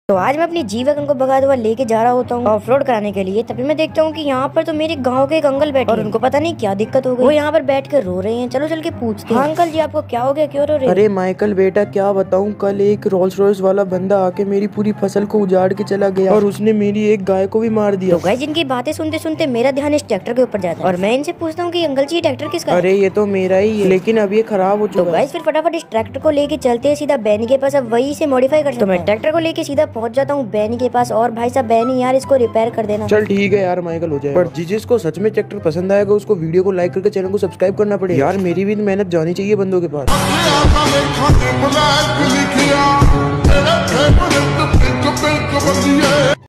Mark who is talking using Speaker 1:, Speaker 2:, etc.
Speaker 1: तो आज मैं अपनी जी-वैगन को भगाते हुआ लेके जा रहा होता हूँ ऑफ रोड कराने के लिए। तभी मैं देखता हूँ कि यहाँ पर तो मेरे गांव के एक अंकल बैठे और उनको पता नहीं क्या दिक्कत हो गई। वो यहाँ पर बैठ कर रो रहे हैं। चलो चल के पूछते हैं। हाँ अंकल जी, आपको क्या हो गया, क्यों रो रहे हैं?
Speaker 2: अरे माइकल बेटा, क्या बताऊं, कल एक रोल्स रॉयस वाला बंदा आके मेरी पूरी फसल को उजाड़ के चला गया और उसने मेरी एक गाय को भी मार दिया।
Speaker 1: तो गाइस, जिनकी बातें सुनते सुनते मेरा ध्यान इस ट्रैक्टर के ऊपर जाता है और मैं इनसे पूछता हूँ कि अंकल जी, ये ट्रैक्टर किसका है?
Speaker 2: अरे ये तो मेरा ही है, लेकिन अब ये खराब हो
Speaker 1: तो
Speaker 2: चुका है।
Speaker 1: गाइस, फिर फटाफट इस ट्रैक्टर को लेके चलते हैं सीधा बैनी के पास। अब वही से मॉडिफाई कर सकते हैं। तो मैं ट्रैक्टर को लेके सीधा पहुंच जाता हूँ बैनी के पास। और भाई साहब बैनी यार, इसको रिपेयर कर देना।
Speaker 2: चल ठीक है यार माइकल, हो जाएगा। पर जिसको सच में ट्रैक्टर पसंद आएगा उसको वीडियो को लाइक करके चैनल को सब्सक्राइब करना पड़ेगा यार। मेरी भी मेहनत जानी चाहिए बंदों के पास।